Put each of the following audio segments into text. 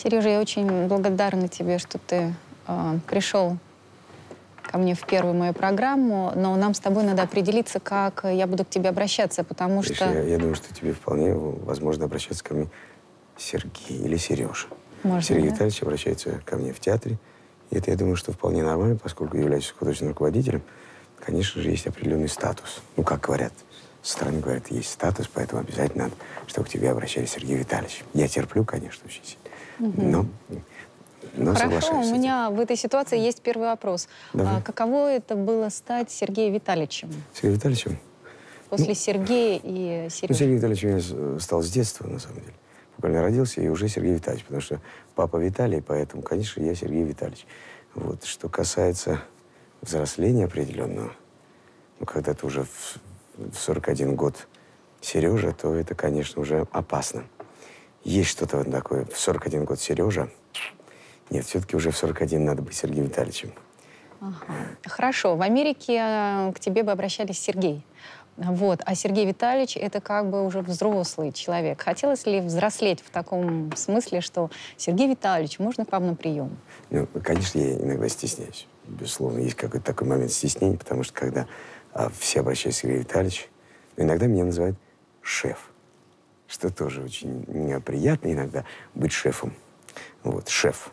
Сережа, я очень благодарна тебе, что ты пришел ко мне в первую мою программу, но нам с тобой надо определиться, как я буду к тебе обращаться, потому что... Я думаю, что тебе вполне возможно обращаться ко мне Сергей или Сережа. Можно, Сергей да? Витальевич обращается ко мне в театре. И это, я думаю, что вполне нормально, поскольку являюсь художественным руководителем. Конечно же, есть определенный статус. Ну, как говорят, со стороны говорят, есть статус, поэтому обязательно надо, чтобы к тебе обращались Сергей Витальевич. Я терплю, конечно, очень сильно. Но Хорошо, соглашаюсь с у этим. меня в этой ситуации есть первый вопрос. Давай. Каково это было стать Сергеем Витальевичем? Сергей Витальевичем? После Сергея и Сережи. Ну, Сергей Витальевич у меня стал с детства, на самом деле. Буквально родился, и уже Сергей Витальевич, потому что папа Виталий, поэтому, конечно, я Сергей Витальевич. Вот. Что касается взросления определенного, ну, когда ты уже в 41 год Сережа, то это, конечно, уже опасно. Есть что-то вот такое. В 41 год Сережа. Нет, все-таки уже в 41 надо быть Сергеем Витальевичем. Ага. Хорошо. В Америке к тебе бы обращались Сергей. Вот. А Сергей Витальевич — это как бы уже взрослый человек. Хотелось ли взрослеть в таком смысле, что Сергей Витальевич, можно к вам на прием? Ну, конечно, я иногда стесняюсь. Безусловно, есть какой-то такой момент стеснения, потому что когда все обращаются к Сергею Витальевичу, иногда меня называют шеф. Что тоже очень приятно иногда быть шефом. Вот, шеф.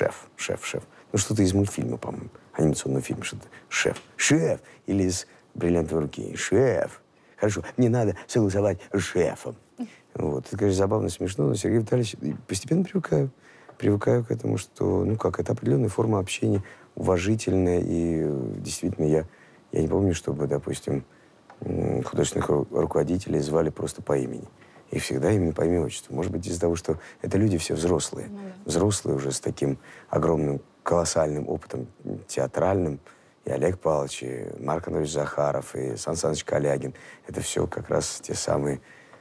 Ну, что-то из мультфильма, по-моему, анимационного фильма, что-то. Шеф! Или из «Бриллиантовой руки». Шеф! Хорошо, мне надо согласовать с шефом. Вот, это, конечно, забавно, смешно, но Сергей Витальевич постепенно привыкаю. Привыкаю к этому, что, ну как, это определенная форма общения, уважительная, и действительно я не помню, чтобы, допустим, художественных руководителей звали просто по имени. Их всегда именно по имени отчеству. Может быть, из-за того, что это люди все взрослые. Взрослые уже с таким огромным, колоссальным опытом театральным. И Олег Павлович, и Марк Андреевич Захаров, и Сан Саныч Калягин. Это все как раз те самые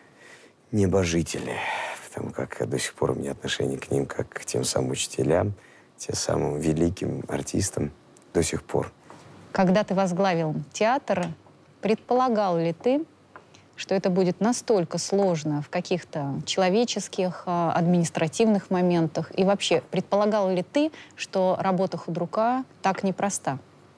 небожители. Потому как до сих пор у меня отношение к ним как к тем самым учителям, тем самым великим артистам до сих пор. Когда ты возглавил театр, предполагал ли ты, что это будет настолько сложно в каких-то человеческих, административных моментах? И вообще, предполагал ли ты, что работа худрука так непроста?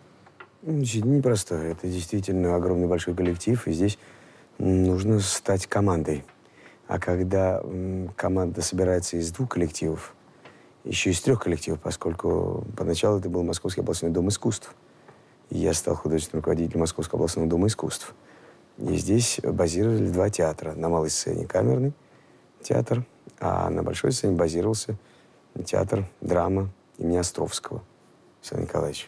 Непросто. Это действительно огромный большой коллектив, и здесь нужно стать командой. А когда команда собирается из 2 коллективов, еще из 3 коллективов, поскольку поначалу это был Московский областной дом искусств, и я стал художественным руководителем Московского областного дома искусств. И здесь базировали 2 театра. На малой сцене камерный театр, а на большой сцене базировался театр драма имени Островского Александра Николаевича.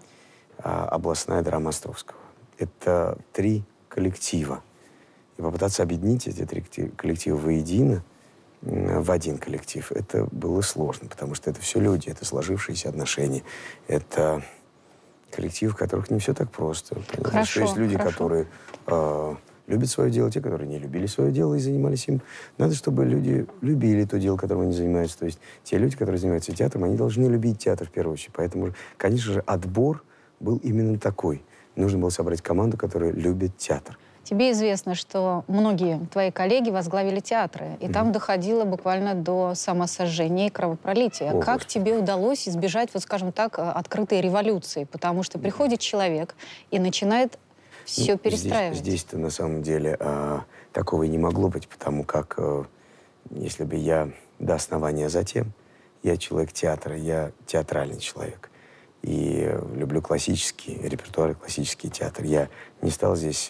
Областная драма Островского. Это 3 коллектива. И попытаться объединить эти 3 коллектива воедино, в один коллектив, это было сложно, потому что это все люди, это сложившиеся отношения, это коллектив, в которых не все так просто. Потому что есть люди, которые любят свое дело, те, которые не любили свое дело и занимались им. Надо, чтобы люди любили то дело, которым они занимаются. То есть те люди, которые занимаются театром, они должны любить театр в первую очередь. Поэтому, конечно же, отбор был именно такой. Нужно было собрать команду, которая любит театр. Тебе известно, что многие твои коллеги возглавили театры, и там доходило буквально до самосожжения и кровопролития. Как тебе удалось избежать, вот скажем так, открытой революции? Потому что приходит человек и начинает все перестраивать. Здесь-то на самом деле такого и не могло быть, потому как если бы я до основания затем, я человек театра, я театральный человек. И люблю классический репертуар, классический театр. Я не стал здесь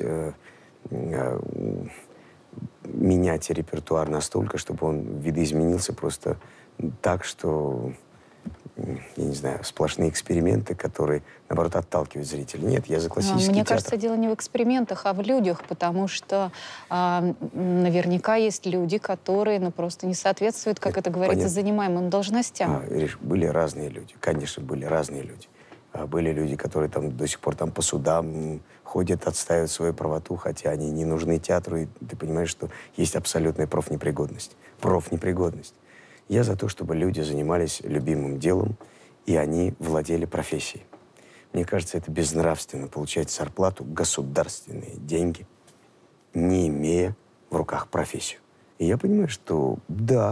менять репертуар настолько, чтобы он видоизменился просто так, что, я не знаю, сплошные эксперименты, которые, наоборот, отталкивают зрителей. Нет, я за классический театр. Мне кажется, дело не в экспериментах, а в людях, потому что наверняка есть люди, которые просто не соответствуют, как это говорится, занимаемым должностям. Были разные люди, конечно, были разные люди. Были люди, которые там до сих пор там по судам ходят, отстаивают свою правоту, хотя они не нужны театру, и ты понимаешь, что есть абсолютная профнепригодность. Профнепригодность. Я за то, чтобы люди занимались любимым делом, и они владели профессией. Мне кажется, это безнравственно получать зарплату, государственные деньги, не имея в руках профессию. И я понимаю, что да,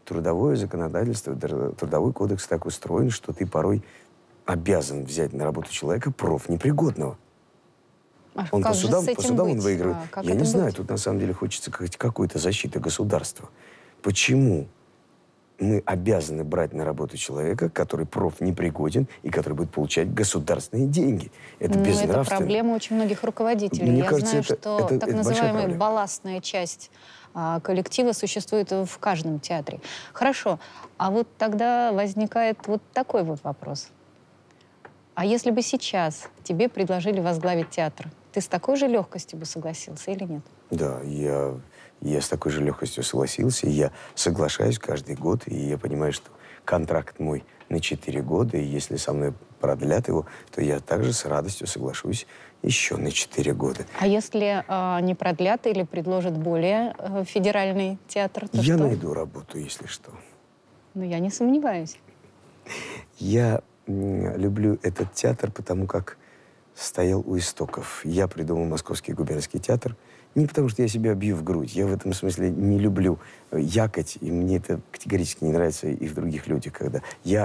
трудовое законодательство, трудовой кодекс так устроен, что ты порой обязан взять на работу человека профнепригодного. А Он как же с этим по судам он быть? выигрывает. Как Я это не знаю, быть? тут на самом деле хочется какой-то защиты государства. Почему мы обязаны брать на работу человека, который профнепригоден и который будет получать государственные деньги? Это безнравственно. Это проблема очень многих руководителей. Мне Я кажется, знаю, это- что это- так это большая называемая проблема. балластная часть коллектива существует в каждом театре. Хорошо, а вот тогда возникает вот такой вот вопрос. А если бы сейчас тебе предложили возглавить театр, ты с такой же легкостью бы согласился или нет? Да, я с такой же легкостью согласился, и я соглашаюсь каждый год, и я понимаю, что контракт мой на 4 года, и если со мной продлят его, то я также с радостью соглашусь еще на 4 года. А если не продлят или предложат более федеральный театр, то Я что? найду работу, если что. Ну, я не сомневаюсь. Я люблю этот театр, потому как стоял у истоков. Я придумал Московский губернский театр. Не потому, что я себя бью в грудь. Я в этом смысле не люблю якать, и мне это категорически не нравится и в других людях, когда я.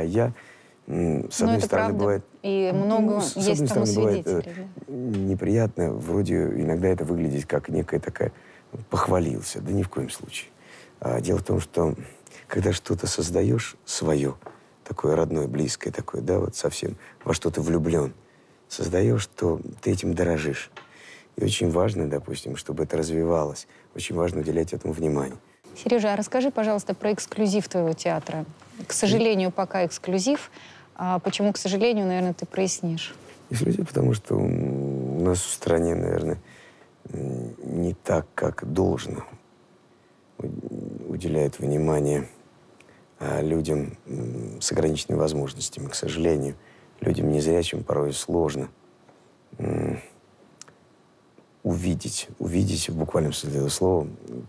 С одной это стороны, правда. бывает... И много с есть одной тому стороны, бывает свидетелей. Да. неприятно. Вроде иногда это выглядит как некая такая... Похвалился. Да ни в коем случае. Дело в том, что когда что-то создаешь свое, такое родное, близкое такое, да, вот совсем, во что ты влюблен, создаешь, то ты этим дорожишь. И очень важно, допустим, чтобы это развивалось. Очень важно уделять этому внимание. Сережа, а расскажи, пожалуйста, про эксклюзив твоего театра. К сожалению, пока эксклюзив. А почему, к сожалению, наверное, ты прояснишь? Эксклюзив, потому что у нас в стране, наверное, не так, как должно, уделяют внимание людям с ограниченными возможностями. К сожалению, людям незрячим порой сложно увидеть в буквальном смысле этого слова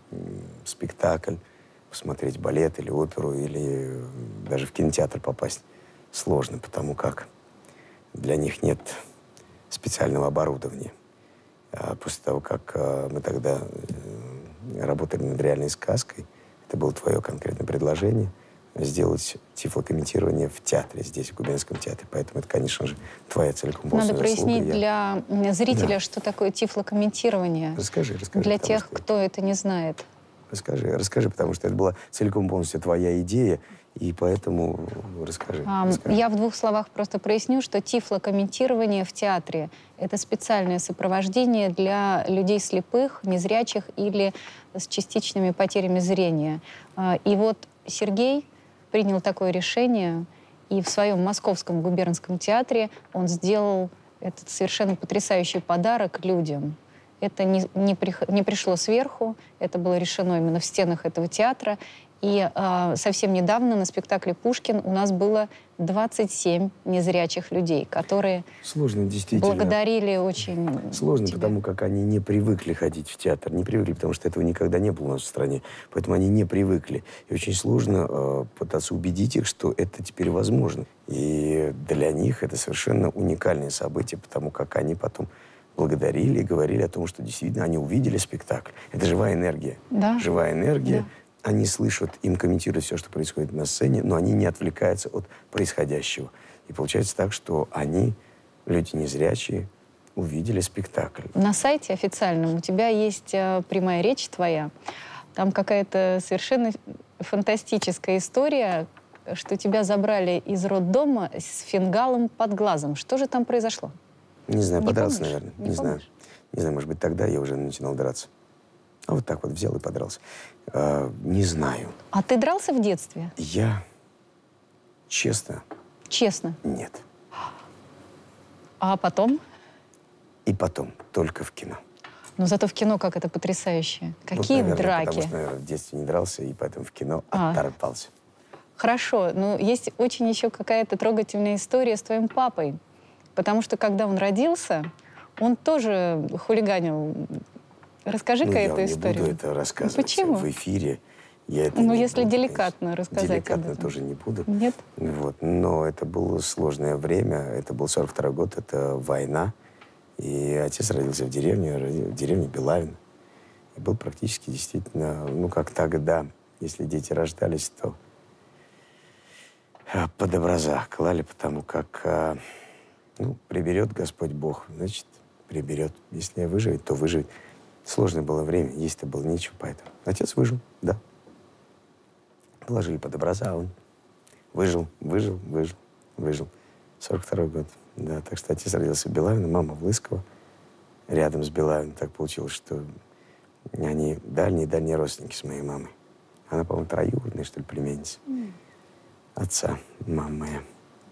спектакль, посмотреть балет или оперу, или даже в кинотеатр попасть сложно, потому как для них нет специального оборудования. После того, как мы тогда работали над реальной сказкой, это было твое конкретное предложение, сделать тифлокомментирование в театре, здесь, в Губернском театре. Поэтому это, конечно же, твоя целиком полностью Надо заслуга. прояснить для зрителя, что такое тифлокомментирование. Расскажи. Для тех, что... кто это не знает. Расскажи, потому что это была целиком полностью твоя идея, и поэтому расскажи. Я в 2 словах просто проясню, что тифлокомментирование в театре — это специальное сопровождение для людей слепых, незрячих или с частичными потерями зрения. И вот Сергей принял такое решение, и в своем Московском губернском театре он сделал этот совершенно потрясающий подарок людям. Это не пришло сверху, это было решено именно в стенах этого театра. И совсем недавно на спектакле «Пушкин» у нас было 27 незрячих людей, которые Сложно, действительно. благодарили очень Сложно, тебя. потому как они не привыкли ходить в театр. Не привыкли, потому что этого никогда не было у нас в стране. Поэтому они не привыкли. И очень сложно пытаться убедить их, что это теперь возможно. И для них это совершенно уникальное событие, потому как они потом благодарили и говорили о том, что действительно они увидели спектакль. Это живая энергия. Да. Живая энергия. Да. Они слышат, им комментируют все, что происходит на сцене, но они не отвлекаются от происходящего. И получается так, что они, люди незрячие, увидели спектакль. На сайте официальном у тебя есть прямая речь твоя. Там какая-то совершенно фантастическая история, что тебя забрали из роддома с фингалом под глазом. Что же там произошло? Не знаю, Не подрался, помнишь? наверное. Не знаю. помнишь? Не знаю, может быть, тогда я уже начинал драться. А вот так вот взял и подрался. Не знаю. А ты дрался в детстве? Я, честно, Честно. нет. А потом? И потом, только в кино. Но зато в кино как это потрясающе. Вот, Какие наверное, драки. Потому что, наверное, в детстве не дрался, и поэтому в кино А. оторпался. Хорошо, но есть очень еще какая-то трогательная история с твоим папой. Потому что, когда он родился, он тоже хулиганил. Расскажи-ка я эту не историю. буду это рассказывать Почему? в эфире. Я это Ну, не если буду, деликатно конечно. рассказать Деликатно об этом. тоже не буду. Нет? Вот. Но это было сложное время. Это был 42-й год, это война. И отец родился в деревне Белавино. И был практически действительно, ну, как тогда, если дети рождались, то под образа клали, потому как, ну, приберет Господь Бог, значит, приберет. Если выживет, то выживет. Сложное было время, есть-то было нечего, поэтому. Отец выжил, да. Положили под образа, а он выжил. 42-й год, да. Так что отец родился в Белавино, мама в Лысково, рядом с Белавино. Так получилось, что они дальние родственники с моей мамой. Она, по-моему, троюродная, что ли, племянница отца, мама моя.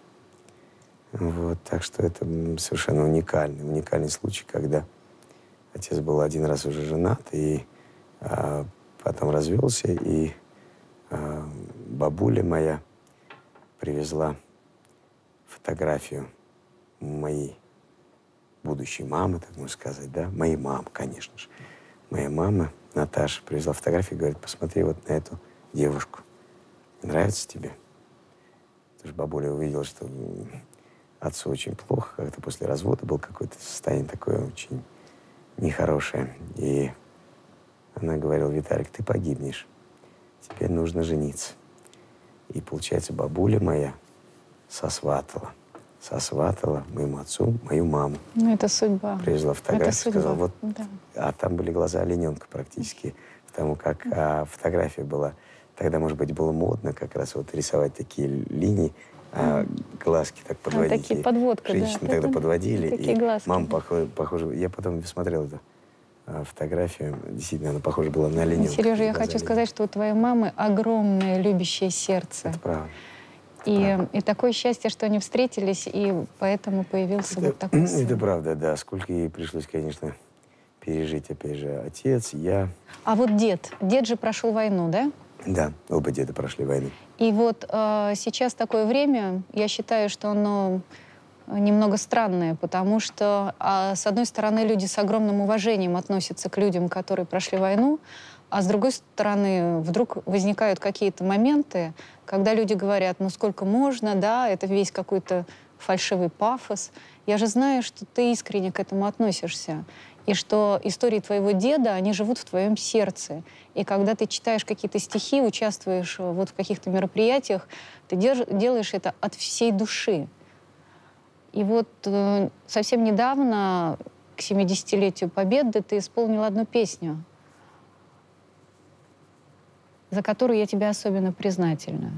Вот, так что это совершенно уникальный случай, когда отец был один раз уже женат, и потом развелся, и бабуля моя привезла фотографию моей будущей мамы, так можно сказать, да, моей мамы, конечно же. Моя мама, Наташа, привезла фотографию и говорит: посмотри вот на эту девушку. Нравится тебе? Потому что бабуля увидела, что отцу очень плохо, как-то после развода был какое-то состояние такое очень нехорошее. И она говорила: Виталик, ты погибнешь, тебе нужно жениться. И, получается, бабуля моя сосватала моему отцу мою маму. Ну, это судьба. Привезла фотографию, сказала, вот, да. А там были глаза олененка практически, потому как фотография была, тогда, может быть, было модно как раз вот рисовать такие линии, глазки так подводить. Такие подводки, женщины да. тогда подводили, такие и глазки. мама похожа, я потом смотрел эту фотографию, действительно, она похожа была на олененка. Сережа, я хочу сказать, что у твоей мамы огромное любящее сердце. Это правда. И такое счастье, что они встретились, и поэтому появился вот такой сын. Это правда, да. Сколько ей пришлось, конечно, пережить, опять же, отец, я. А вот дед же прошел войну, да? Да, оба деда прошли войну. И вот сейчас такое время, я считаю, что оно немного странное, потому что, с одной стороны, люди с огромным уважением относятся к людям, которые прошли войну, а с другой стороны, вдруг возникают какие-то моменты, когда люди говорят: ну сколько можно, да, это весь какой-то фальшивый пафос. Я же знаю, что ты искренне к этому относишься, и что истории твоего деда, они живут в твоем сердце. И когда ты читаешь какие-то стихи, участвуешь вот в каких-то мероприятиях, ты делаешь это от всей души. И вот совсем недавно, к 70-летию Победы, ты исполнил одну песню, за которую я тебе особенно признательна.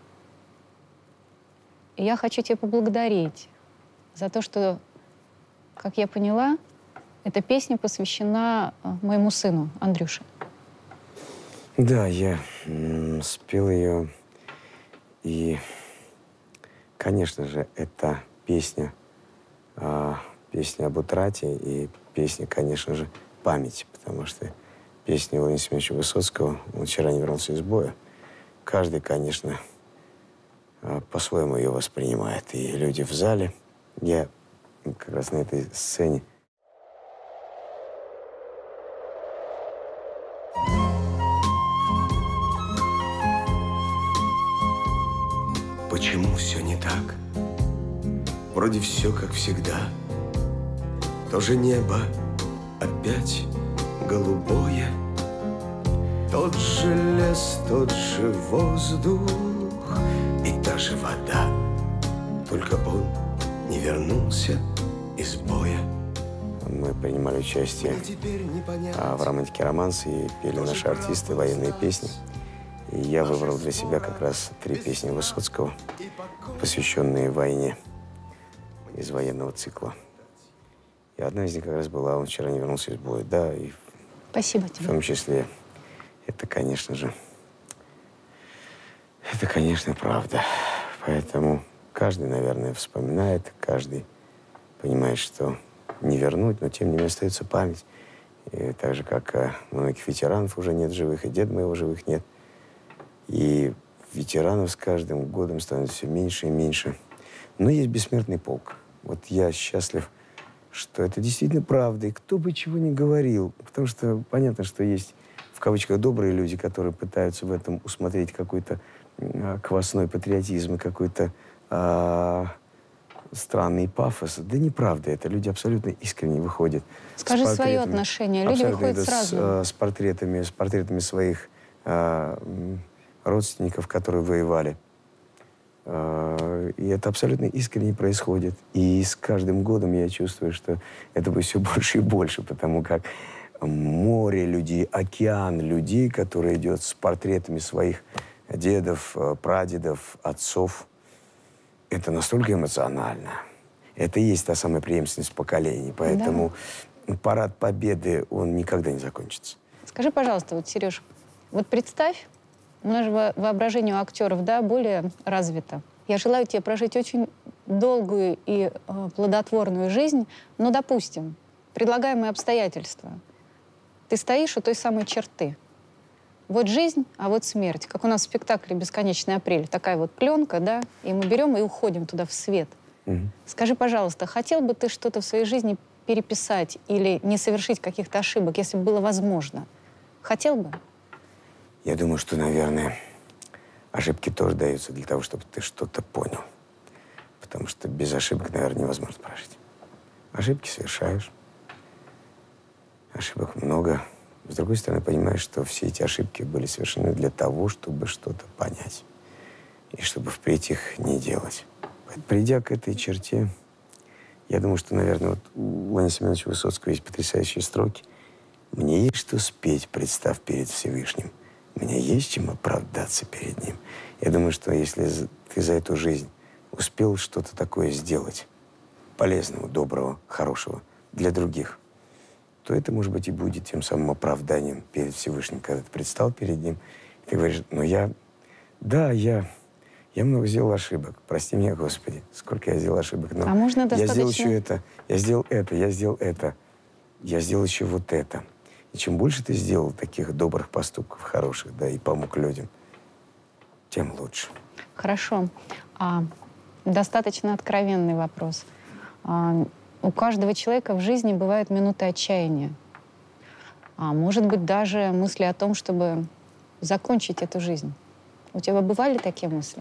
И я хочу тебя поблагодарить за то, что, как я поняла, эта песня посвящена моему сыну, Андрюше. Да, я спел ее, и, конечно же, это песня об утрате и песня, конечно же, памяти, потому что песня Владимира Семеновича Высоцкого, он вчера не вернулся из боя. Каждый, конечно, по-своему ее воспринимает. И люди в зале. Я как раз на этой сцене. Почему все не так? Вроде все как всегда. То же небо опять голубое, тот же лес, тот же воздух и та же вода. Только он не вернулся из боя. Мы принимали участие в романтике романс и пели наши артисты военные песни. И я выбрал для себя как раз 3 песни Высоцкого, посвященные войне из военного цикла. И одна из них как раз была «Он вчера не вернулся из боя». Да, и спасибо тебе. В том числе, это, конечно же, правда. Поэтому каждый, наверное, вспоминает, каждый понимает, что не вернуть, но тем не менее остается память. И так же, как многих ветеранов уже нет живых, и деда моего живых нет. И ветеранов с каждым годом становится все меньше и меньше. Но есть бессмертный полк. Вот я счастлив, что это действительно правда. И кто бы чего ни говорил. Потому что понятно, что есть, в кавычках, добрые люди, которые пытаются в этом усмотреть какой-то квасной патриотизм и какой-то странный пафос. Да неправда это. Люди абсолютно искренне выходят. Скажи свое отношение. Люди выходят сразу. С портретами своих родственников, которые воевали. И это абсолютно искренне происходит. И с каждым годом я чувствую, что это будет все больше и больше, потому как море людей, океан людей, который идет с портретами своих дедов, прадедов, отцов, это настолько эмоционально. Это и есть та самая преемственность поколений. Поэтому парад Победы, он никогда не закончится. Скажи, пожалуйста, вот, Сереж, вот представь, у нас же воображение у актеров, да, более развито. Я желаю тебе прожить очень долгую и плодотворную жизнь, но, допустим, предлагаемые обстоятельства. Ты стоишь у той самой черты. Вот жизнь, а вот смерть. Как у нас в спектакле «Бесконечный апрель». Такая вот пленка, да, и мы берем и уходим туда в свет. Скажи, пожалуйста, хотел бы ты что-то в своей жизни переписать или не совершить каких-то ошибок, если бы было возможно? Хотел бы? Я думаю, что, наверное, ошибки тоже даются для того, чтобы ты что-то понял. Потому что без ошибок, наверное, невозможно прожить. Ошибки совершаешь. Ошибок много. С другой стороны, понимаешь, что все эти ошибки были совершены для того, чтобы что-то понять. И чтобы впредь их не делать. Придя к этой черте, я думаю, что, наверное, вот у Леонида Семеновича Высоцкого есть потрясающие строки. «Мне есть что спеть, представ перед Всевышним. Мне есть чем оправдаться перед Ним». Я думаю, что если ты за эту жизнь успел что-то такое сделать, полезного, доброго, хорошего для других, то это, может быть, и будет тем самым оправданием перед Всевышним, когда ты предстал перед Ним, и ты говоришь, ну я много сделал ошибок. Прости меня, Господи, сколько я сделал ошибок. Но можно достаточно... я сделал еще это, я сделал это, я сделал это, я сделал еще вот это. И чем больше ты сделал таких добрых поступков, хороших, да, и помог людям, тем лучше. Хорошо. Достаточно откровенный вопрос. У каждого человека в жизни бывают минуты отчаяния. Может быть, даже мысли о том, чтобы закончить эту жизнь. У тебя бывали такие мысли?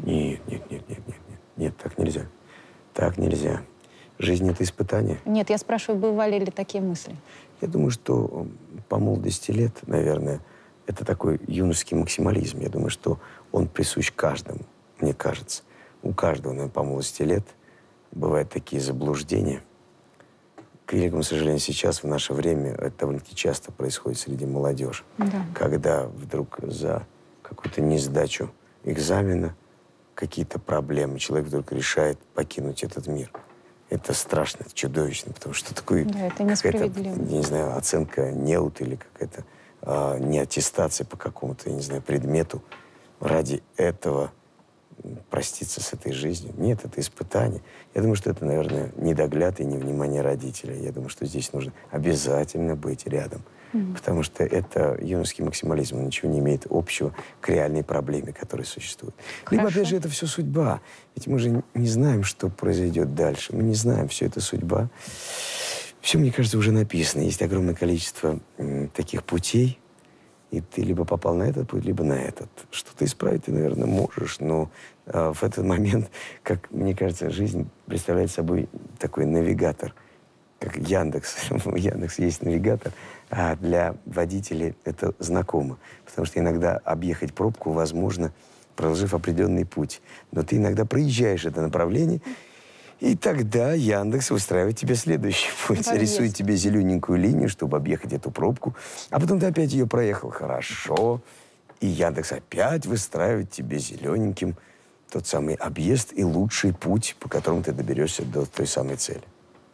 Нет, так нельзя. Так нельзя. Жизнь — это испытание. Нет, я спрашиваю, бывали ли такие мысли? Я думаю, что по молодости лет, наверное, это такой юношеский максимализм. Я думаю, что он присущ каждому, мне кажется. У каждого, наверное, по молодости лет бывают такие заблуждения. К великому сожалению, сейчас, в наше время, это довольно-таки часто происходит среди молодежи. Да. Когда вдруг за какую-то несдачу экзамена, какие-то проблемы, человек вдруг решает покинуть этот мир. Это страшно, это чудовищно, потому что такое... Да, это несправедливо. Я не знаю, оценка неуд или какая-то неаттестация по какому-то, я не знаю, предмету. Ради этого проститься с этой жизнью. Нет, это испытание. Я думаю, что это, наверное, недогляд и невнимание родителей. Я думаю, что здесь нужно обязательно быть рядом. Потому что это юношеский максимализм. Он ничего не имеет общего к реальной проблеме, которая существует. Либо, опять же, это все судьба. Ведь мы же не знаем, что произойдет дальше. Мы не знаем, все это судьба. Все, мне кажется, уже написано. Есть огромное количество таких путей, и ты либо попал на этот путь, либо на этот. Что-то исправить ты, наверное, можешь, но в этот момент, как мне кажется, жизнь представляет собой такой навигатор, как Яндекс. У Яндекса есть навигатор, а для водителей это знакомо. Потому что иногда объехать пробку возможно, проложив определенный путь. Но ты иногда проезжаешь это направление, и тогда Яндекс выстраивает тебе следующий путь. Рисует тебе зелененькую линию, чтобы объехать эту пробку. А потом ты опять ее проехал хорошо. И Яндекс опять выстраивает тебе зелененьким тот самый объезд и лучший путь, по которому ты доберешься до той самой цели.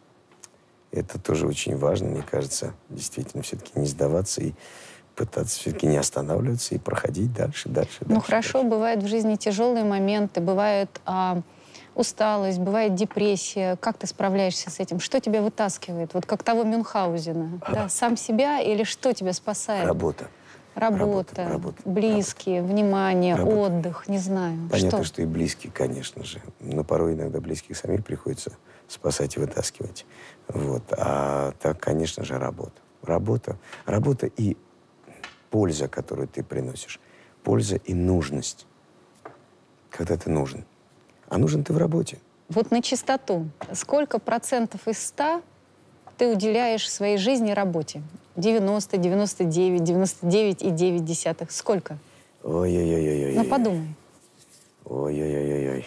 Это тоже очень важно, мне кажется, действительно все-таки не сдаваться и пытаться все-таки не останавливаться и проходить дальше. Ну хорошо, бывают в жизни тяжелые моменты, бывает усталость, бывает депрессия. Как ты справляешься с этим? Что тебя вытаскивает? Вот как того Мюнхгаузена. Да? Сам себя или что тебя спасает? Работа. Работа, близкие, внимание, отдых, не знаю. Понятно, что и близкие, конечно же. Но порой иногда близких самих приходится спасать и вытаскивать. Вот. А так, конечно же, работа. Работа и польза, которую ты приносишь. Польза и нужность. Когда ты нужен. А нужен ты в работе. Вот на чистоту. Сколько процентов из 100 ты уделяешь своей жизни работе? 90, 99, 99,9. Сколько? Ой-ой-ой-ой-ой. Ну, подумай. Ой-ой-ой-ой.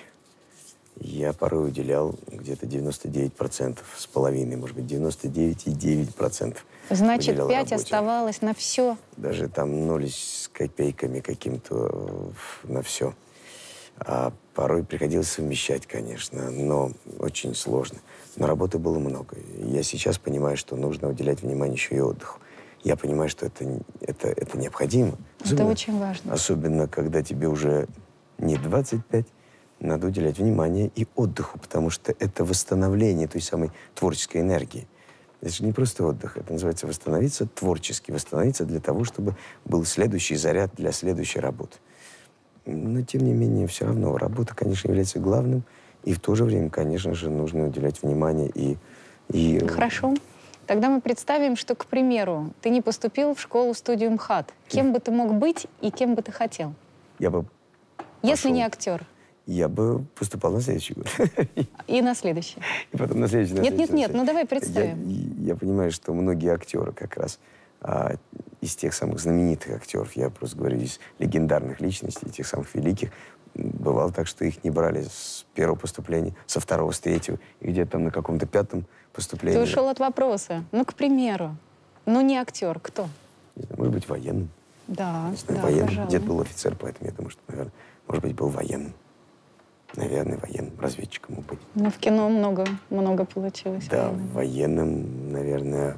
Я порой уделял где-то 99% с половиной, может быть, 99,9%. Значит, уделял 5 работе. оставалось на все. Даже там 0 с копейками каким-то на все. А порой приходилось совмещать, конечно, но очень сложно. Но работы было много. Я сейчас понимаю, что нужно уделять внимание еще и отдыху. Я понимаю, что это необходимо. Это очень важно. Особенно, когда тебе уже не 25, надо уделять внимание и отдыху, потому что это восстановление той самой творческой энергии. Это же не просто отдых, это называется восстановиться творчески, восстановиться для того, чтобы был следующий заряд для следующей работы. Но, тем не менее, все равно работа, конечно, является главным, и в то же время, конечно же, нужно уделять внимание и... Хорошо. Тогда мы представим, что, к примеру, ты не поступил в школу-студию МХАТ. Кем бы ты мог быть и кем бы ты хотел? Я бы Если пошел. не актер. Я бы поступал на следующий год. И на следующий. И потом на следующий. Нет, ну давай представим. Я понимаю, что многие актеры как раз из тех самых знаменитых актеров, я просто говорю, из легендарных личностей, тех самых великих, бывало так, что их не брали с первого поступления, со второго, с третьего, и где-то там на каком-то пятом поступлении. Ты ушел от вопроса. Ну, к примеру. Ну, не актер. Кто? Может быть, военным. Да, да, военным. пожалуй. Дед был офицер, поэтому я думаю, что, наверное, может быть, был военным. Наверное, военным, разведчиком мог быть. Ну, в кино много получилось. Да, военным, наверное.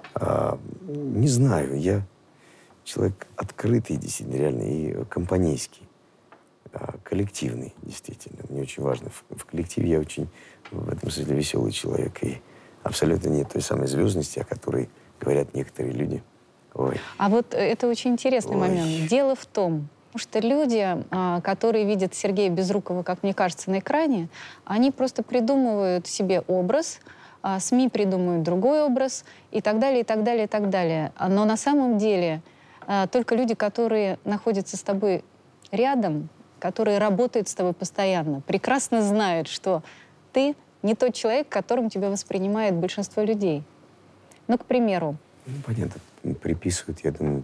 Не знаю, я человек открытый, действительно, реально, и компанейский, коллективный, действительно. Мне очень важно. В коллективе я очень, в этом смысле, веселый человек. И абсолютно нет той самой звездности, о которой говорят некоторые люди. Ой. А вот это очень интересный момент. Дело в том, что люди, которые видят Сергея Безрукова, как мне кажется, на экране, они просто придумывают себе образ, СМИ придумывают другой образ и так далее, и так далее, и так далее. Но на самом деле только люди, которые находятся с тобой рядом, которые работают с тобой постоянно, прекрасно знают, что ты не тот человек, которым тебя воспринимает большинство людей. Ну, к примеру. Ну, понятно. Приписывают, я думаю,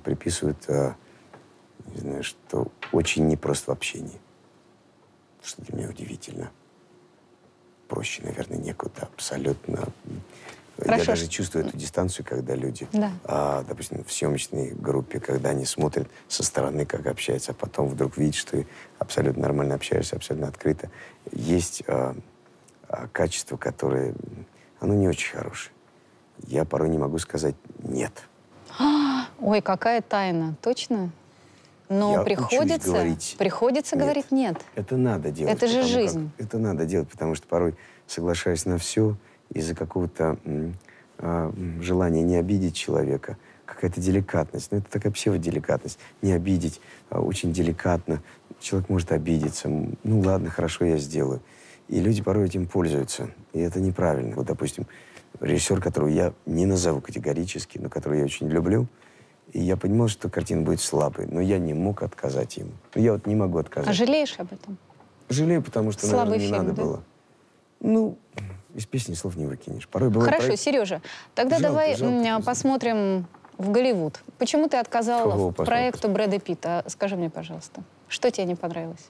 не знаю, что очень непросто в общении. Что для меня удивительно. Проще, наверное, некуда. Абсолютно. Хорошо. Я даже чувствую эту дистанцию, когда люди, допустим, в съемочной группе, когда они смотрят со стороны, как общаются, а потом вдруг видят, что ты абсолютно нормально общаешься, абсолютно открыто. Есть качество, которое, оно не очень хорошее. Я порой не могу сказать «нет». Ой, какая тайна. Точно? Но Я приходится говорить «нет». Это надо делать. Это же жизнь. Это надо делать, потому что порой соглашаюсь на все из-за какого-то желания не обидеть человека. Какая-то деликатность. Ну, это такая псевдоделикатность. Не обидеть. Очень деликатно. Человек может обидеться. Ну, ладно, хорошо, я сделаю. И люди порой этим пользуются. И это неправильно. Вот, допустим, режиссер, которого я не назову категорически, но которого я очень люблю, и я понимал, что картина будет слабой, но я не мог отказать ему. Я вот не могу отказать. А жалеешь об этом? Жалею, потому что, слабый наверное, не фильм, надо да? было. Ну, из песни слов не выкинешь. Порой бывает Хорошо, Сережа, тогда давай посмотрим в Голливуд. Почему ты отказал проекту Брэда Питта? Скажи мне, пожалуйста, что тебе не понравилось?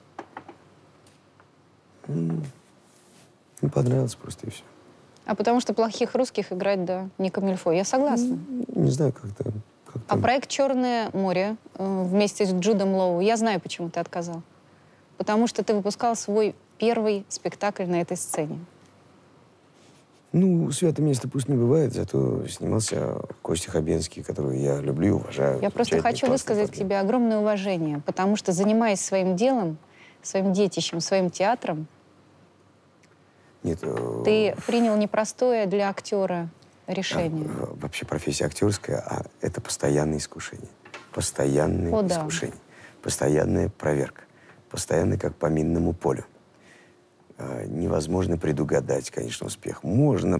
Не понравилось просто, и все. А потому что плохих русских играть, да, не камильфо. Я согласна. Не знаю, как-то... А проект «Черное море» вместе с Джудом Лоу, я знаю, почему ты отказал. Потому что ты выпускал свой первый спектакль на этой сцене. Ну, святое место пусть не бывает, зато снимался Костя Хабенский, которого я люблю и уважаю. Я просто хочу высказать к тебе огромное уважение, потому что, занимаясь своим делом, своим детищем, своим театром, Нет, ты принял непростое для актера решение. Вообще профессия актерская, это постоянное искушение. Постоянное искушение. Постоянная проверка. Постоянно как по минному полю. Невозможно предугадать, конечно, успех. Можно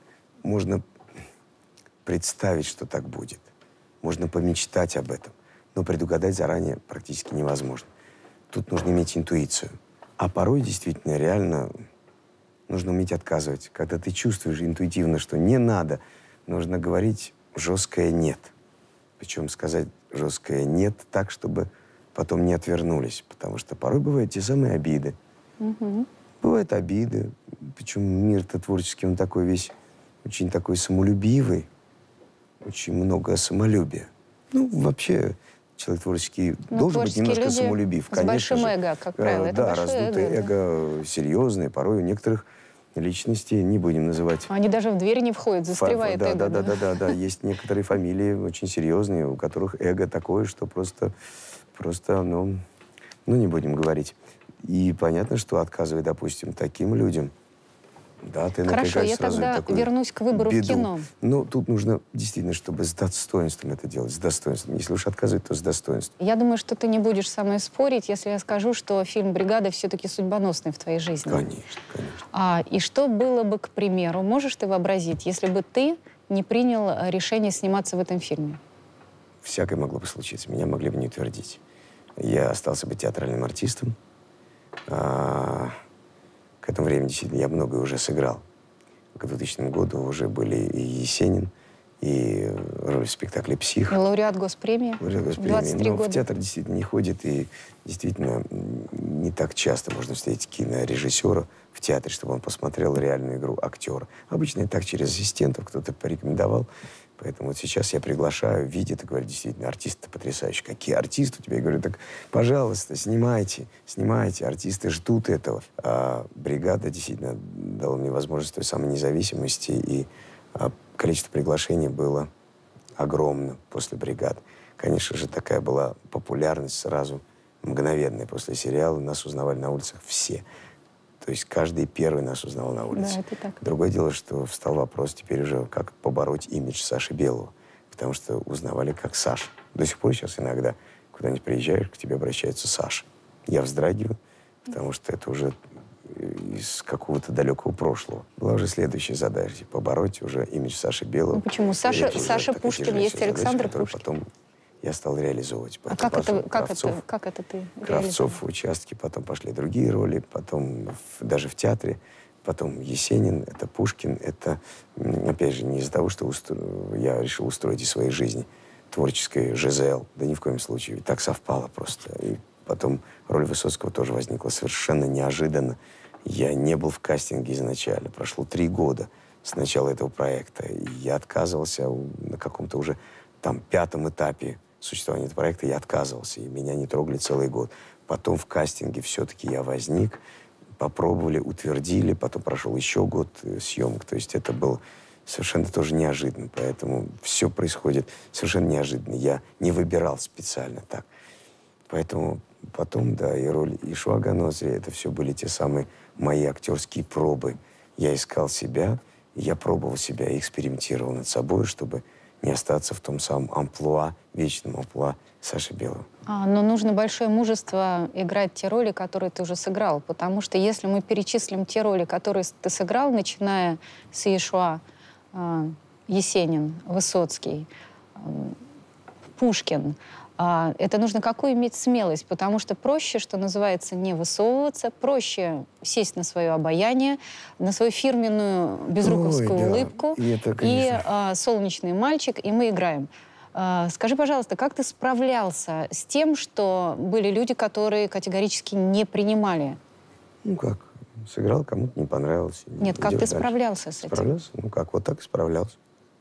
представить, что так будет. Можно помечтать об этом. Но предугадать заранее практически невозможно. Тут нужно иметь интуицию. А порой действительно реально нужно уметь отказывать. Когда ты чувствуешь интуитивно, что не надо, нужно говорить жесткое «нет». Причем сказать жесткое «нет» так, чтобы потом не отвернулись. Потому что порой бывают те самые обиды. Бывают обиды. Причем мир-то творческий, он такой весь, очень такой самолюбивый. Очень много самолюбия. Ну, вообще, человек творческий должен быть немножко самолюбив. С большим эго, как правило. Да, раздутое эго, серьезное. Порой у некоторых личностей, не будем называть. Они даже в дверь не входят, застревает эго. Да. Есть некоторые фамилии очень серьезные, у которых эго такое, что просто, ну, не будем говорить. И понятно, что отказывая, допустим, таким людям, да, ты Хорошо, я тогда вернусь к выбору в кино. Но тут нужно действительно, чтобы с достоинством это делать, с достоинством. Если уж отказывать, то с достоинством. Я думаю, что ты не будешь со мной спорить, если я скажу, что фильм «Бригада» все-таки судьбоносный в твоей жизни. Конечно, конечно. И что было бы, к примеру, можешь ты вообразить, если бы ты не принял решение сниматься в этом фильме? Всякое могло бы случиться. Меня могли бы не утвердить. Я остался бы театральным артистом. К этому времени действительно я многое уже сыграл. К 2000 году уже были и «Есенин», и роль в спектакле «Псих». И лауреат госпремии. Лауреат госпремии. 23 года. В театр действительно не ходит, и действительно не так часто можно встретить кинорежиссера в театре, чтобы он посмотрел реальную игру актера. Обычно и так через ассистентов кто-то порекомендовал. Поэтому вот сейчас я приглашаю, видит и говорю, действительно, артисты потрясающие. Какие артисты у тебя? Я говорю, так, пожалуйста, снимайте, артисты ждут этого. А «Бригада» действительно дала мне возможность той самой независимости, и количество приглашений было огромно после «Бригады». Конечно же, такая была популярность сразу мгновенная после сериала. Нас узнавали на улицах все. То есть каждый первый нас узнал на улице. Да, это так. Другое дело, что встал вопрос теперь уже, как побороть имидж Саши Белого. Потому что узнавали как Саша. До сих пор сейчас иногда куда-нибудь приезжаешь, к тебе обращается Саша. Я вздрагиваю, потому что это уже из какого-то далекого прошлого. Была уже следующая задача – побороть уже имидж Саши Белого. Ну, почему? Саша Пушкин, есть Александр Пушкин. Потом я стал реализовывать. А как это ты Кравцов в участке, потом пошли другие роли, потом даже в театре, потом Есенин, это Пушкин, это, опять же, не из-за того, что я решил устроить из своей жизни творческой ЖЗЛ, да ни в коем случае, так совпало просто. И потом роль Высоцкого тоже возникла совершенно неожиданно. Я не был в кастинге изначально, прошло 3 года с начала этого проекта, и я отказывался на каком-то уже там 5-м этапе существования этого проекта, я отказывался, и меня не трогали целый год. Потом в кастинге все-таки я возник, попробовали, утвердили, потом прошел еще год съемок. То есть это было совершенно тоже неожиданно. Поэтому все происходит совершенно неожиданно. Я не выбирал специально так. Поэтому потом, да, и роль Ишуа Ганози, это все были те самые мои актерские пробы. Я искал себя, я пробовал себя и экспериментировал над собой, чтобы не остаться в том самом амплуа, вечном амплуа Саши Белого. Но нужно большое мужество играть те роли, которые ты уже сыграл. Потому что если мы перечислим те роли, которые ты сыграл, начиная с Иешуа, Есенин, Высоцкий, Пушкин, это нужно какую иметь смелость, потому что проще, что называется, не высовываться, проще сесть на свое обаяние, на свою фирменную безруковскую улыбку и солнечный мальчик, и мы играем. Скажи, пожалуйста, как ты справлялся с тем, что были люди, которые категорически не принимали? Ну как, сыграл, кому-то не понравилось. Нет, как ты справлялся с этим? Справлялся? Ну как, вот так и справлялся.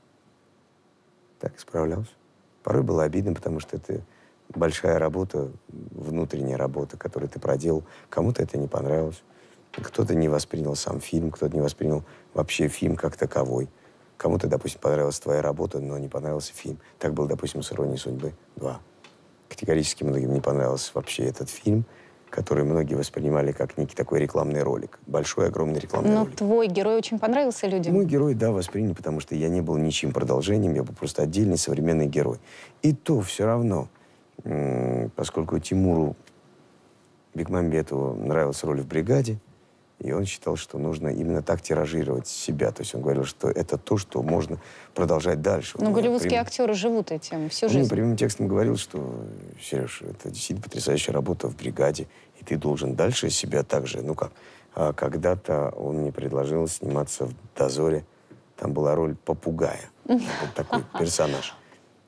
Так и справлялся. Порой было обидно, потому что это большая работа, внутренняя работа, которую ты проделал. Кому-то это не понравилось. Кто-то не воспринял сам фильм, кто-то не воспринял вообще фильм как таковой. Кому-то, допустим, понравилась твоя работа, но не понравился фильм. Так было, допустим, с «Иронией судьбы 2». Категорически многим не понравился вообще этот фильм, который многие воспринимали как некий такой рекламный ролик. Большой, огромный рекламный ролик. Но твой герой очень понравился людям? Мой герой, да, воспринял, потому что я не был ничьим продолжением, я был просто отдельный современный герой. И то все равно, поскольку Тимуру Бекмамбетову нравилась роль в «Бригаде», и он считал, что нужно именно так тиражировать себя. То есть он говорил, что это то, что можно продолжать дальше. Но голливудские актеры живут этим всю жизнь. Он прямым текстом говорил, что, Сереж, это действительно потрясающая работа в «Бригаде», и ты должен дальше себя так же. Ну как? А когда-то он мне предложил сниматься в «Дозоре». Там была роль попугая. Вот такой персонаж.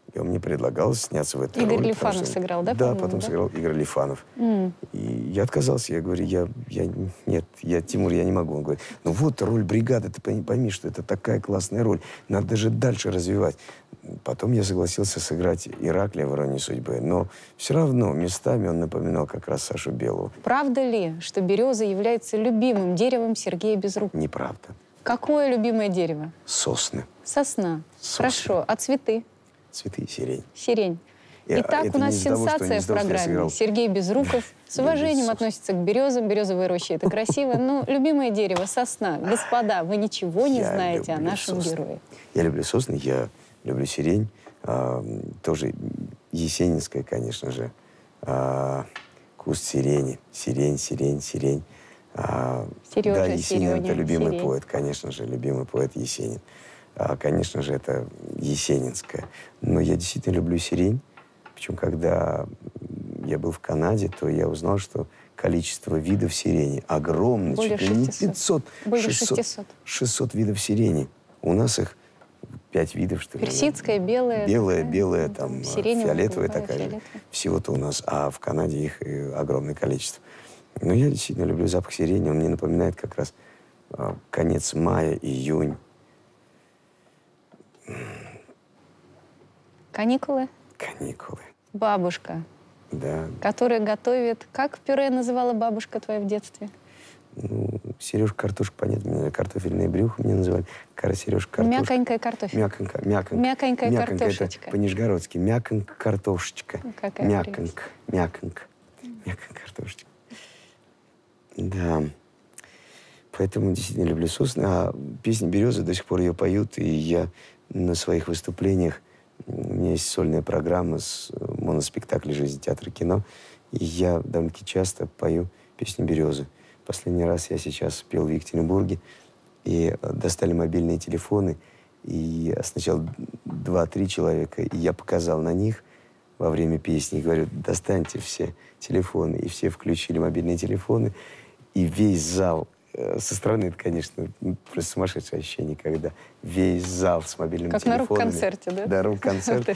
И он мне предлагал сняться в этой роли. роли. Игорь Лифанов сыграл, да? Да, потом сыграл Игорь Лифанов. И я отказался. Я говорю, нет, Тимур, я не могу. Он говорит, ну вот роль бригады, ты пойми, что это такая классная роль. Надо же дальше развивать. Потом я согласился сыграть Ираклия в «Иронии судьбы». Но все равно местами он напоминал как раз Сашу Белого. Правда ли, что береза является любимым деревом Сергея Безрукова? Неправда. Какое любимое дерево? Сосны. Сосна. Хорошо. А цветы? Цветы — сирень. Сирень. Итак, у нас сенсация в программе. Сергей Безруков с уважением относится к березам. Березовые рощи — это красиво. Но любимое дерево — сосна. Господа, вы ничего не знаете о нашем герое. Я люблю сосны, я люблю сирень. Тоже есенинская, конечно же. Куст сирени. Сирень. Сережа, Да, Есенин — это любимый сирень. поэт, конечно же, любимый поэт Есенин. Конечно же, это есенинская. Но я действительно люблю сирень. Причем, когда я был в Канаде, то я узнал, что количество видов сирени огромное. Более чуть ли не 600. 500. Более 600 видов сирени. У нас их 5 видов, что ли. Персидская, белая. Белая, там, фиолетовая такая. Фиолетовая. Всего-то у нас. А в Канаде их огромное количество. Но я действительно люблю запах сирени. Он мне напоминает как раз конец мая, июнь. Каникулы? Каникулы. Бабушка, Да. которая готовит... Как пюре называла бабушка твоя в детстве? Ну, Сережка картошка, понятно, картофельное брюхо мне называли. Сережка картошка. Мяконькая картофель. Мяконькая картошечка. Это по-нижегородски. Мяконька картошечка. Какая Мяконька картошечка. Да. Поэтому действительно люблю сосны. А песня «Береза» до сих пор ее поют. И я на своих выступлениях, у меня есть сольная программа с моноспектаклем «Жизнь, театр, кино». И я довольно-таки часто пою песню «Березы». Последний раз я сейчас пел в Екатеринбурге. И достали мобильные телефоны. И сначала 2-3 человека. И я показал на них во время песни. И говорю, достаньте все телефоны. И все включили мобильные телефоны. И весь зал... Со стороны это, конечно, просто сумасшедшее ощущение, когда весь зал с мобильными телефонами. Как на рок-концерте, да? Да, рок-концерт.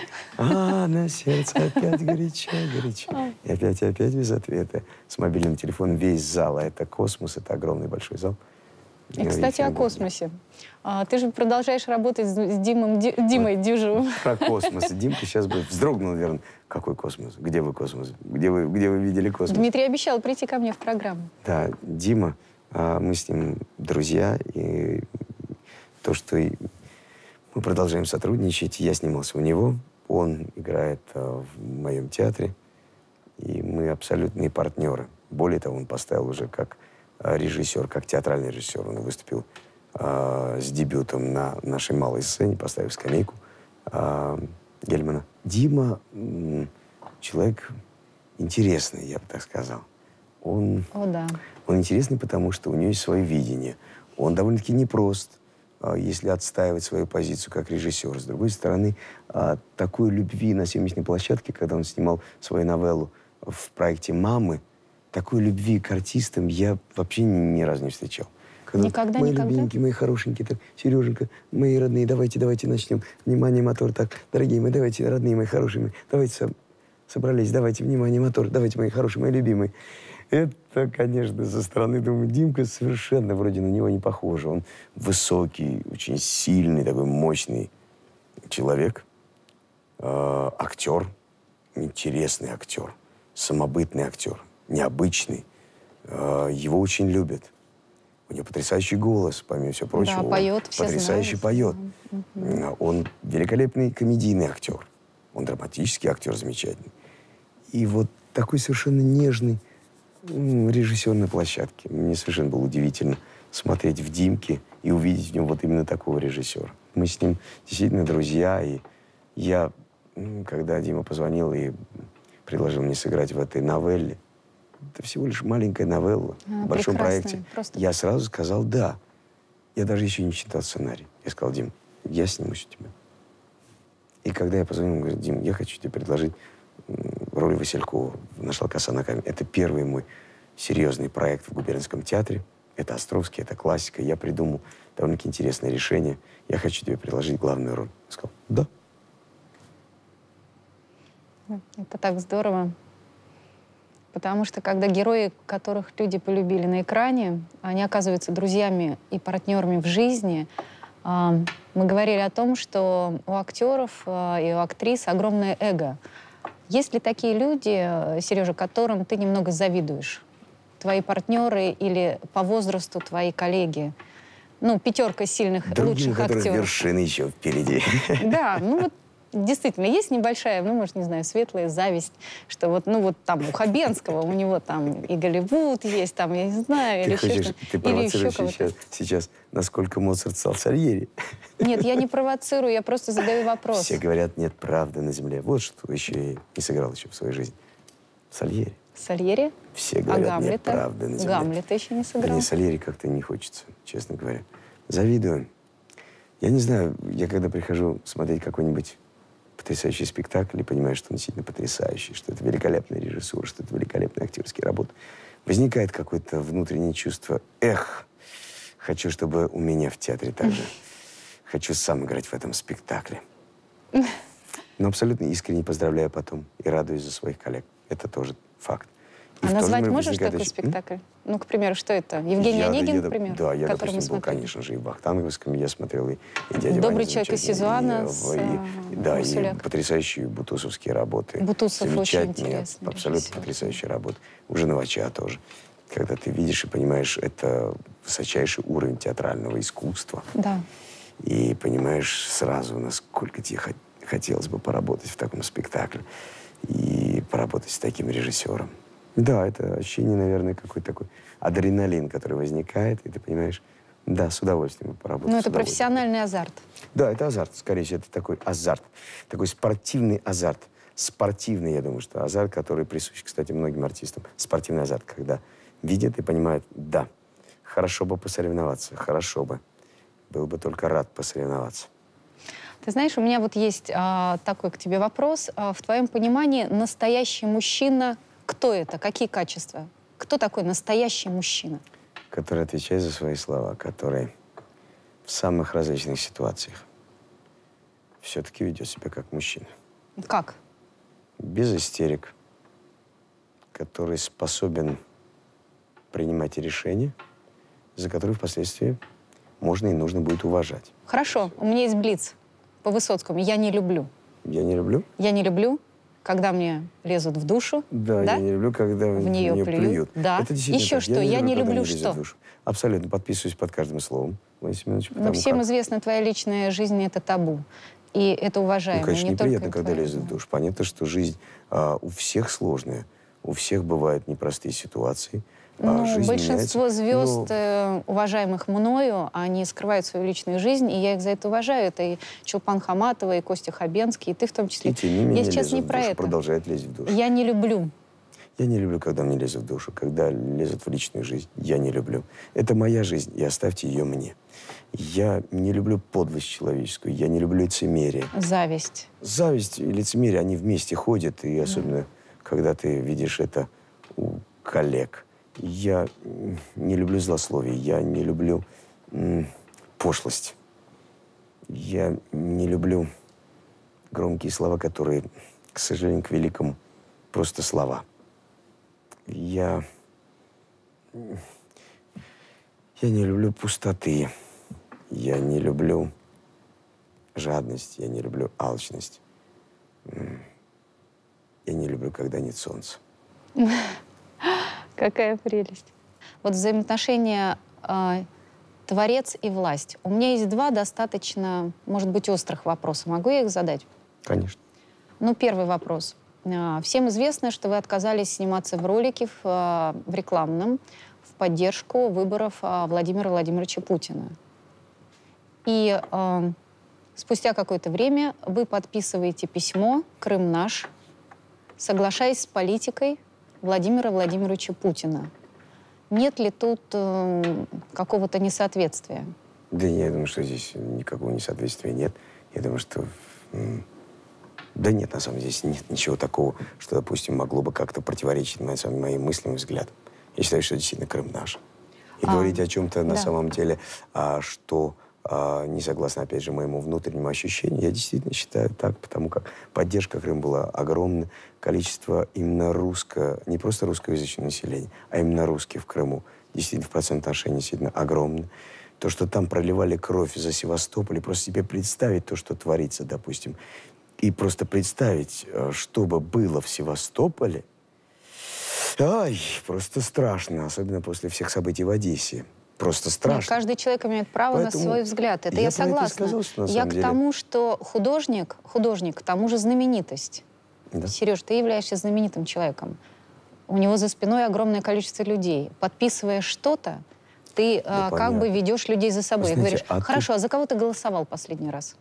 На сердце опять горячо. И опять без ответа. С мобильным телефоном весь зал. А это космос, это огромный большой зал. И, кстати, о космосе. Ты же продолжаешь работать с Димой Дюжевым. Про космос. Димка сейчас бы вздрогнул, наверное. Какой космос? Где вы космос? Где вы видели космос? Дмитрий обещал прийти ко мне в программу. Да, Дима, мы с ним друзья. И то, что мы продолжаем сотрудничать. Я снимался у него. Он играет в моем театре. И мы абсолютные партнеры. Более того, он поставил уже как режиссер, как театральный режиссер. Он выступил с дебютом на нашей малой сцене, поставив скамейку Гельмана. Дима человек интересный, я бы так сказал. Он интересный, потому что у него есть свое видение. Он довольно-таки непрост, если отстаивать свою позицию как режиссер. С другой стороны, такой любви на съемочной площадке, когда он снимал свою новеллу в проекте «Мамы», такой любви к артистам я вообще ни разу не встречал. Никогда? Мои любименькие, мои хорошенькие, так, Сереженька, мои родные, давайте начнем. Внимание, мотор, так, дорогие мои, давайте, родные мои, хорошие, давайте собрались, давайте, внимание, мотор, давайте, мои хорошие, мои любимые. Это, конечно, со стороны, думаю, Димка совершенно вроде на него не похож. Он высокий, очень сильный, такой мощный человек, актер, интересный актер, самобытный актер, необычный. Его очень любят. У него потрясающий голос, помимо всего прочего. Да, поет, все потрясающе поет. Он великолепный комедийный актер. Он драматический актер замечательный. И вот такой совершенно нежный режиссер на площадке. Мне совершенно было удивительно смотреть в Димке и увидеть в нем вот именно такого режиссера. Мы с ним действительно друзья. И я, когда Дима позвонил и предложил мне сыграть в этой новелле, это всего лишь маленькая новелла в большом проекте. Я сразу сказал «да». Я даже еще не читал сценарий. Я сказал: Дим, я снимусь у тебя. И когда я позвонил, он говорит: Дим, я хочу тебе предложить роль Василькова. Нашла коса на камень. Это первый мой серьезный проект в губернском театре. Это Островский, это классика. Я придумал довольно-таки интересное решение. Я хочу тебе предложить главную роль. Я сказал: да. Это так здорово. Потому что когда герои, которых люди полюбили на экране, они оказываются друзьями и партнерами в жизни, мы говорили о том, что у актеров и у актрис огромное эго. Есть ли такие люди, Сережа, которым ты немного завидуешь? Твои партнеры или по возрасту твои коллеги? Ну, пятерка сильных, другим, лучших актеров. Вершины еще впереди. Да, ну вот действительно, есть небольшая, ну, может, не знаю, светлая зависть, что вот, ну, вот там у Хабенского, у него там и Голливуд есть, там, я не знаю, или еще что-то. Ты провоцируешь сейчас, насколько Моцарт стал Сальери. Нет, я не провоцирую, я просто задаю вопрос. Все говорят, нет правды на земле. Вот что еще и не сыграл еще в своей жизни. Сальери. Сальери? Все говорят, нет правды на земле. Гамлета еще не сыграл? Мне Сальери как-то не хочется, честно говоря. Завидую. Я не знаю, я когда прихожу смотреть какой-нибудь потрясающий спектакль и понимаю, что он действительно потрясающий, что это великолепная режиссура, что это великолепные актерские работы, возникает какое-то внутреннее чувство: эх, хочу, чтобы у меня в театре так же. Хочу сам играть в этом спектакле. Но абсолютно искренне поздравляю потом и радуюсь за своих коллег. Это тоже факт. А назвать можешь такой спектакль? Ну, к примеру, что это? Евгений Онегин, например? Да, я, допустим, был, конечно же, и в Вахтанговском я смотрел, и «Дядя «Добрый Ваня» человек» из Сезуана да, и потрясающие бутусовские работы. Бутусов очень интересный абсолютно режиссер. потрясающие работы. У Женовача тоже. Когда ты видишь и понимаешь, это высочайший уровень театрального искусства. Да. И понимаешь сразу, насколько тебе хотелось бы поработать в таком спектакле. И поработать с таким режиссером. Да, это ощущение, наверное, какой-то такой адреналин, который возникает, и ты понимаешь, да, с удовольствием поработать. Ну, это профессиональный азарт. Да, это азарт, скорее всего, это такой азарт, такой спортивный азарт. Спортивный, я думаю, что азарт, который присущ, кстати, многим артистам. Спортивный азарт, когда видят и понимают, да, хорошо бы посоревноваться, хорошо бы. Был бы только рад посоревноваться. Ты знаешь, у меня вот есть такой к тебе вопрос. В твоем понимании настоящий мужчина, кто это? Какие качества? Кто такой настоящий мужчина? Который отвечает за свои слова, который в самых различных ситуациях все-таки ведет себя как мужчина. Как? Без истерик, который способен принимать решения, за которые впоследствии можно и нужно будет уважать. Хорошо, у меня есть блиц по Высоцкому. Я не люблю. Я не люблю? Я не люблю, когда мне лезут в душу. Да, я не люблю, когда в нее плюют. Да. Это еще так. что? Я не люблю что? Абсолютно подписываюсь под каждым словом. Но всем известно, твоя личная жизнь — это табу. И это уважаемо. Ну, конечно, не неприятно, только когда лезут в душу. Понятно, что жизнь у всех сложная. У всех бывают непростые ситуации. Ну, большинство звезд, уважаемых мною, они скрывают свою личную жизнь, и я их за это уважаю. Это и Чулпан Хаматова, и Костя Хабенский, и ты в том числе. И тем не менее я сейчас не про это. Продолжает лезть в душу. Я не люблю. Я не люблю, когда мне лезут в душу, когда лезут в личную жизнь. Я не люблю. Это моя жизнь, и оставьте ее мне. Я не люблю подлость человеческую, я не люблю лицемерие. Зависть. Зависть и лицемерие, они вместе ходят, и особенно, когда ты видишь это у коллег. Я не люблю злословие, я не люблю пошлость. Я не люблю громкие слова, которые, к сожалению, к великому, просто слова. Я не люблю пустоты. Я не люблю жадность, я не люблю алчность. Я не люблю, когда нет солнца. Какая прелесть. Вот взаимоотношения творец и власть. У меня есть два достаточно, может быть, острых вопроса. Могу я их задать? Конечно. Ну, первый вопрос. Всем известно, что вы отказались сниматься в ролике в рекламном в поддержку выборов Владимира Владимировича Путина. И спустя какое-то время вы подписываете письмо «Крым наш», соглашаясь с политикой Владимира Владимировича Путина. Нет ли тут какого-то несоответствия? Да я думаю, что здесь никакого несоответствия нет. Я думаю, что... Да нет, на самом деле, здесь нет ничего такого, что, допустим, могло бы как-то противоречить моим мыслям и взглядам. Я считаю, что действительно Крым наш. И говорить о чем-то на самом деле, что не согласно, опять же, моему внутреннему ощущению. Я действительно считаю так, потому как поддержка Крыма была огромна. Количество именно не просто русскоязычного населения, а именно русских в Крыму, действительно, в процентном отношении действительно огромно. То, что там проливали кровь за Севастополь, и просто себе представить то, что творится, допустим, и просто представить, что бы было в Севастополе, ай, просто страшно, особенно после всех событий в Одессе. Просто страшно. Нет, каждый человек имеет право Поэтому на свой взгляд. Это я согласна. Сказал, что я к тому, что художник, к тому же знаменитость. Да. Сереж, ты являешься знаменитым человеком. У него за спиной огромное количество людей. Подписывая что-то, ты как бы ведешь людей за собой. Знаете, Говоришь, хорошо, а за кого ты голосовал последний раз?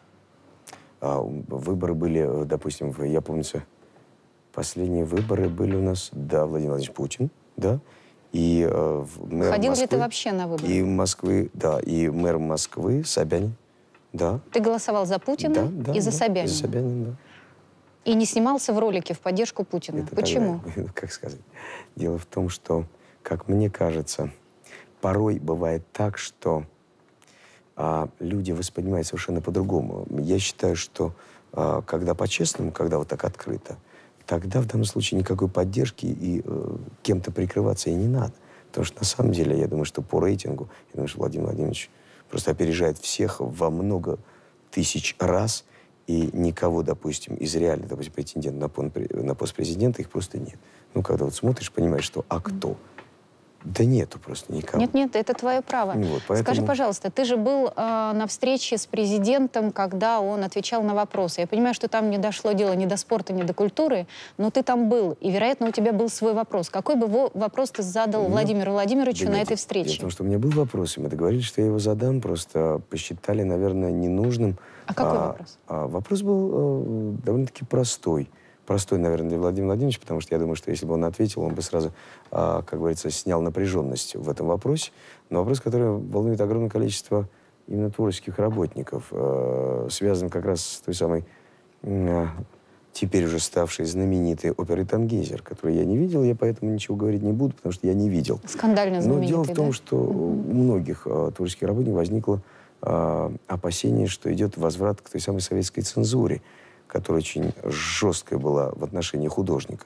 Выборы были, допустим, я помню, последние выборы были у нас, да, Владимир Владимирович Путин, да, и мэр Ходил Москвы, ли ты вообще на выборы? И Москвы, да, и мэр Москвы Собянин, да. Ты голосовал за Путина и за Собянина? И за Собянина, да. И не снимался в ролике в поддержку Путина. Это почему? Тогда, как сказать? Дело в том, что, как мне кажется, порой бывает так, что люди воспринимают совершенно по-другому. Я считаю, что когда по-честному, когда вот так открыто, тогда в данном случае никакой поддержки и кем-то прикрываться и не надо. Потому что на самом деле, я думаю, что по рейтингу, я думаю, что Владимир Владимирович просто опережает всех во много тысяч раз, и никого, допустим, из реальных, допустим, претендентов на пост президента, их просто нет. Ну, когда вот смотришь, понимаешь, что кто? Да нету просто никого. Нет, это твое право. Вот, поэтому... Скажи, пожалуйста, ты же был на встрече с президентом, когда он отвечал на вопросы. Я понимаю, что там не дошло дело ни до спорта, ни до культуры, но ты там был, и, вероятно, у тебя был свой вопрос. Какой бы вопрос ты задал Владимиру Владимировичу на этой встрече? Дело в том, что у меня был вопрос, и мы договорились, что я его задам, просто посчитали, наверное, ненужным. А какой вопрос? Вопрос был довольно-таки простой. Простой, наверное, для Владимира Владимировича, потому что я думаю, что если бы он ответил, он бы сразу, как говорится, снял напряженность в этом вопросе. Но вопрос, который волнует огромное количество именно творческих работников, связан как раз с той самой, теперь уже ставшей знаменитой оперой «Тангейзер», которую я не видел, я поэтому ничего говорить не буду, потому что я не видел. Скандально знаменитый, Но дело в том, что у многих творческих работников возникло опасение, что идет возврат к той самой советской цензуре, которая очень жесткая была в отношении художника.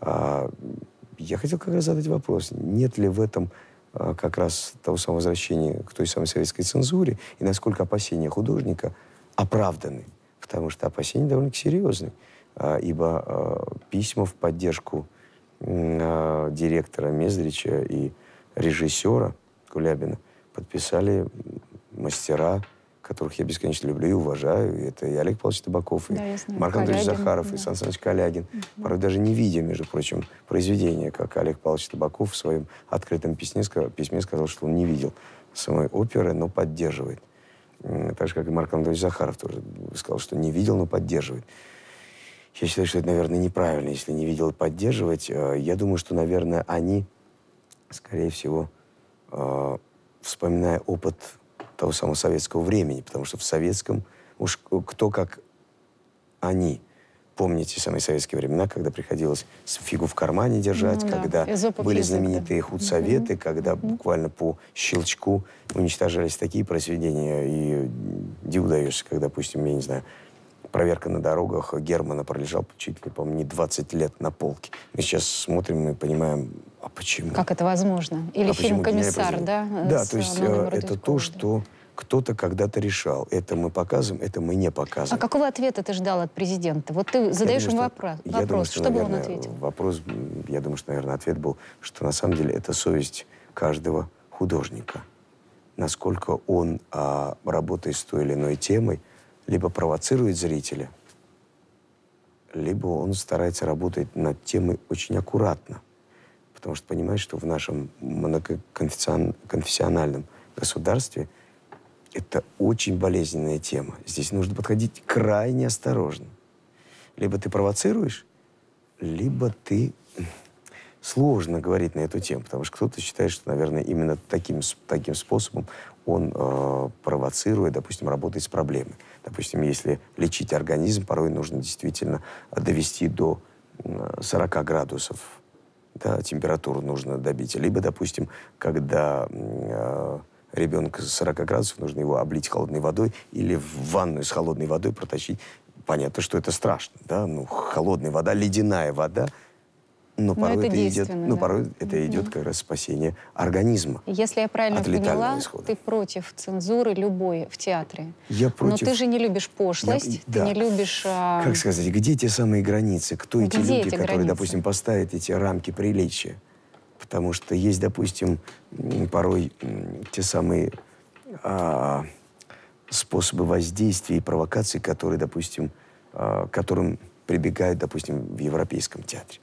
Я хотел как раз задать вопрос, нет ли в этом как раз того самого возвращения к той самой советской цензуре, и насколько опасения художника оправданы. Потому что опасения довольно-таки серьезные. Ибо письма в поддержку директора Мездрича и режиссера Кулябина подписали мастера, которых я бесконечно люблю и уважаю. И это и Олег Павлович Табаков, да, и Марк Андреевич Захаров, и Сан Саныч Калягин. Порой даже не видя, между прочим, произведения, как Олег Павлович Табаков в своем открытом письме сказал, что он не видел самой оперы, но поддерживает. Так же, как и Марк Андреевич Захаров тоже сказал, что не видел, но поддерживает. Я считаю, что это, наверное, неправильно, если не видел и поддерживать. Я думаю, что, наверное, они, скорее всего, вспоминая опыт того самого советского времени, потому что в советском, уж кто как они, помните самые советские времена, когда приходилось фигу в кармане держать, когда были знаменитые худсоветы, когда буквально по щелчку уничтожались такие произведения, и диву даешься, когда, допустим, я не знаю, «Проверка на дорогах» Германа пролежал чуть ли, по-моему, не 20 лет на полке. Мы сейчас смотрим и понимаем, а почему? Как это возможно? Или фильм «Комиссар», да? Да, то есть это то, что кто-то когда-то решал. Это мы показываем, это мы не показываем. А какого ответа ты ждал от президента? Вот ты задаешь ему вопрос, что бы он ответил? Вопрос, я думаю, что, наверное, ответ был, что на самом деле это совесть каждого художника. Насколько он, работая с той или иной темой, либо провоцирует зрителя, либо он старается работать над темой очень аккуратно. Потому что понимает, что в нашем многоконфессиональном государстве это очень болезненная тема. Здесь нужно подходить крайне осторожно. Либо ты провоцируешь, либо ты... Сложно говорить на эту тему, потому что кто-то считает, что, наверное, именно таким способом он провоцирует, допустим, работает с проблемой. Допустим, если лечить организм, порой нужно действительно довести до 40 градусов. Да, температуру нужно добить. Либо, допустим, когда ребенка 40 градусов, нужно его облить холодной водой или в ванную с холодной водой протащить. Понятно, что это страшно, да? Ну, холодная вода, ледяная вода. Но порой это идет, порой это идет как раз спасение организма. Если я правильно поняла, исхода. ты против цензуры любой в театре. Я против... Но ты же не любишь пошлость, ты не любишь... Как сказать, где те самые границы? Кто эти люди, которые, допустим, поставят эти рамки приличия? Потому что есть, допустим, порой те самые способы воздействия и провокаций, которые, допустим, к которым прибегают, допустим, в европейском театре.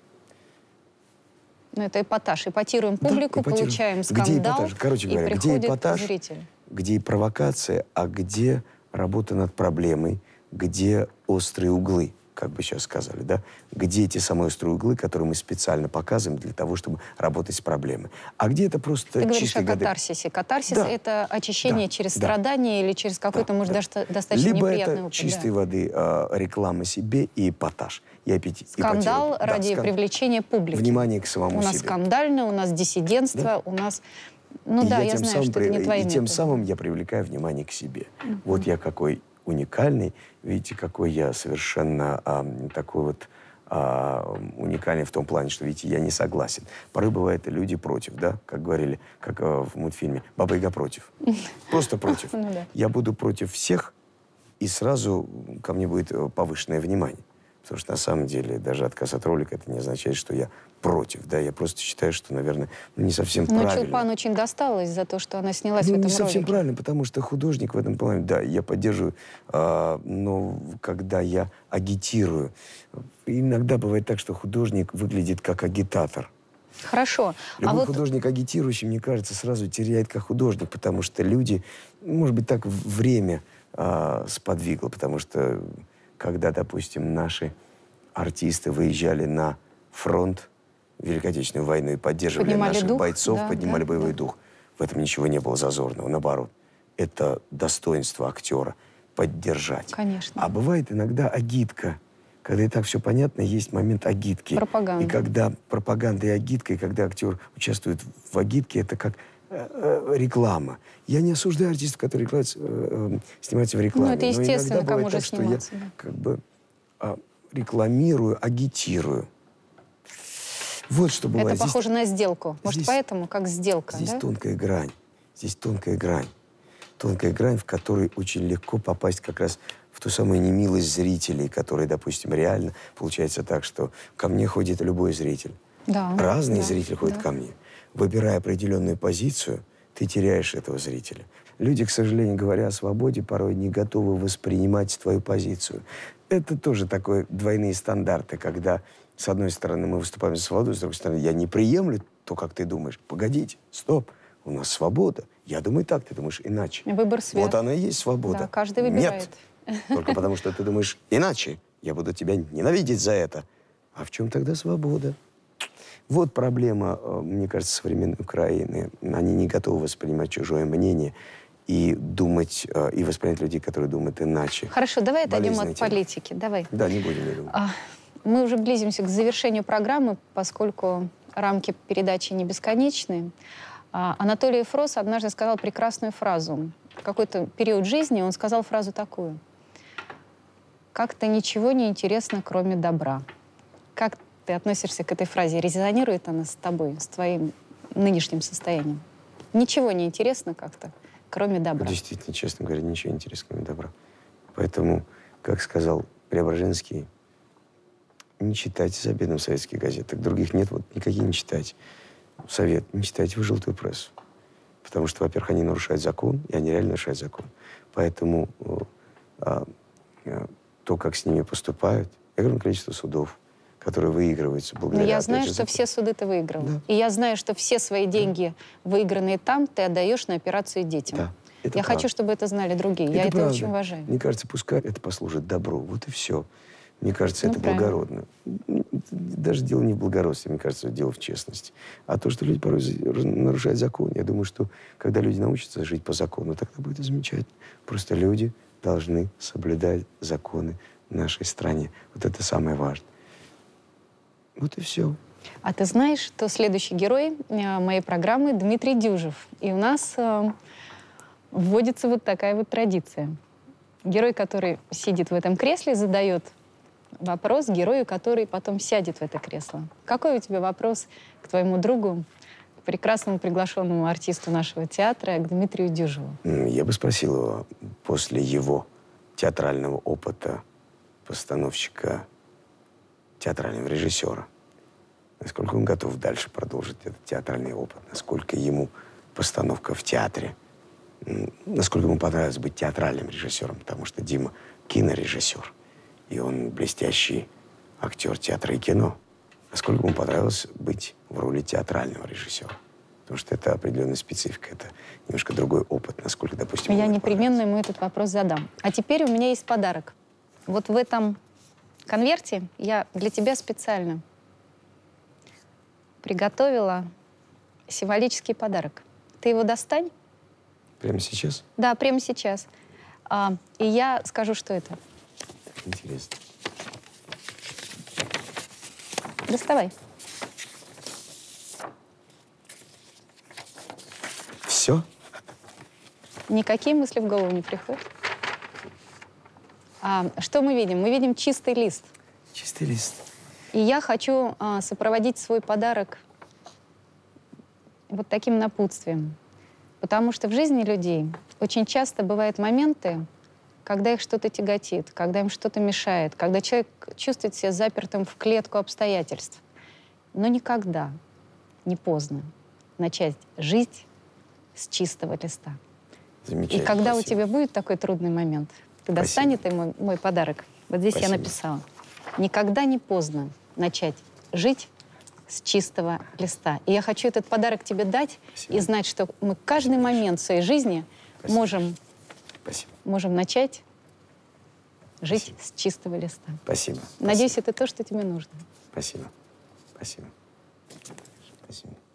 Ну, это эпатаж. Эпатируем публику, да, получаем скандал, короче говоря, и где эпатаж, зритель. Где и провокация, а где работа над проблемой, где острые углы, как бы сейчас сказали, да? Где эти самые острые углы, которые мы специально показываем для того, чтобы работать с проблемой. А где это просто Ты говоришь чистые о катарсисе. Катарсис — это очищение через страдания или через какой-то, может, даже достаточно неприятный опыт. Либо это чистой воды реклама себе и эпатаж. Скандал ради привлечения публики. Внимание к самому себе. У нас скандально, у нас диссидентство, у нас... Ну да, я знаю, что это не твои методы. И тем самым я привлекаю внимание к себе. Вот я какой уникальный. Видите, какой я совершенно такой вот уникальный в том плане, что, видите, я не согласен. Порой бывает, люди против, да, как говорили, как в мультфильме. Баба-Яга против. Просто против. Я буду против всех, и сразу ко мне будет повышенное внимание. Потому что на самом деле даже отказ от ролика это не означает, что я против. Да? Я просто считаю, что, наверное, не совсем правильно. Но Чулпан очень досталось за то, что она снялась в этом не ролике. совсем правильно, потому что художник в этом плане, да, я поддерживаю, но когда я агитирую, иногда бывает так, что художник выглядит как агитатор. Хорошо. Любой художник агитирующий, мне кажется, сразу теряет как художник, потому что люди, может быть, так время сподвигло, потому что когда, допустим, наши артисты выезжали на фронт в Великой Отечественную войну и поддерживали наших бойцов, поднимали боевой дух, в этом ничего не было зазорного. Наоборот, это достоинство актера — поддержать. Конечно. А бывает иногда агитка. Когда и так все понятно, есть момент агитки. Пропаганда. И когда пропаганда и агитка, и когда актер участвует в агитке, это как реклама. Я не осуждаю артистов, которые снимаются в рекламе. Ну, это естественно, но кому же так, сниматься. Что я как бы рекламирую, агитирую. Вот что бывает. Это похоже на сделку. Может, поэтому как сделка, здесь тонкая грань. Здесь тонкая грань. Тонкая грань, в которой очень легко попасть как раз в ту самую немилость зрителей, которые, допустим, реально получается так, что ко мне ходит любой зритель. Да, Разные зрители ходят ко мне. Выбирая определенную позицию, ты теряешь этого зрителя. Люди, к сожалению, говоря о свободе, порой не готовы воспринимать твою позицию. Это тоже такое двойные стандарты, когда, с одной стороны, мы выступаем за свободу, с другой стороны, я не приемлю то, как ты думаешь. Погодите, стоп, у нас свобода. Я думаю так, ты думаешь иначе. Выбор свет. Вот она и есть свобода. Да, каждый выбирает. Нет, только потому что ты думаешь иначе. Я буду тебя ненавидеть за это. А в чем тогда свобода? Вот проблема, мне кажется, современной Украины. Они не готовы воспринимать чужое мнение и думать, и воспринять людей, которые думают иначе. Хорошо, давай отойдем от политики. Давай. Да, не будем, я думаю. Мы уже близимся к завершению программы, поскольку рамки передачи не бесконечны. Анатолий Фрос однажды сказал прекрасную фразу. В какой-то период жизни он сказал фразу такую. «Как-то ничего не интересно, кроме добра». Как ты относишься к этой фразе? Резонирует она с тобой, с твоим нынешним состоянием? Ничего не интересно как-то, кроме добра. Действительно, честно говоря, ничего не интересно, кроме добра. Поэтому, как сказал Преображенский, не читайте за обедом советских газет. Так других нет, вот никакие не читайте. Совет, не читайте вы желтую прессу. Потому что, во-первых, они нарушают закон, и они реально нарушают закон. Поэтому то, как с ними поступают, огромное количество судов, которые выигрываются благодаря... Но я знаю, что все суды ты выиграл. Да. И я знаю, что все свои деньги, выигранные там, ты отдаешь на операцию детям. Да, я хочу, чтобы это знали другие. Я это очень уважаю. Мне кажется, пускай это послужит добру. Вот и все. Мне кажется, это благородно. Даже дело не в благородстве, мне кажется, дело в честности. А то, что люди порой нарушают закон, я думаю, что когда люди научатся жить по закону, тогда будет замечательно. Просто люди должны соблюдать законы в нашей стране. Вот это самое важное. Вот и все. А ты знаешь, что следующий герой моей программы Дмитрий Дюжев. И у нас вводится вот такая вот традиция. Герой, который сидит в этом кресле, задает вопрос герою, который потом сядет в это кресло. Какой у тебя вопрос к твоему другу, к прекрасному приглашенному артисту нашего театра, к Дмитрию Дюжеву? Я бы спросил его после его театрального опыта постановщика, театрального режиссера, насколько он готов дальше продолжить этот театральный опыт, насколько ему постановка в театре, насколько ему понравилось быть театральным режиссером, потому что Дима кинорежиссер, и он блестящий актер театра и кино. Насколько ему понравилось быть в роли театрального режиссера. Потому что это определенная специфика, это немножко другой опыт, насколько, допустим, Я непременно ему этот вопрос задам. А теперь у меня есть подарок. Вот в этом конверте я для тебя специально приготовила символический подарок. Ты его достань? Прямо сейчас? Да, прямо сейчас. И я скажу, что это. Интересно. Доставай. Все? Никакие мысли в голову не приходят. Что мы видим? Мы видим чистый лист. Чистый лист. И я хочу сопроводить свой подарок вот таким напутствием. Потому что в жизни людей очень часто бывают моменты, когда их что-то тяготит, когда им что-то мешает, когда человек чувствует себя запертым в клетку обстоятельств. Но никогда не поздно начать жить с чистого листа. Замечательно. И когда спасибо. у тебя будет такой трудный момент, ты достанешь мой подарок. Вот здесь Спасибо. я написала. Никогда не поздно начать жить с чистого листа. И я хочу этот подарок тебе дать. Спасибо. И знать, что мы каждый момент своей жизни Спасибо. можем начать жить Спасибо. с чистого листа. Спасибо. Надеюсь, Спасибо. это то, что тебе нужно. Спасибо. Спасибо. Спасибо.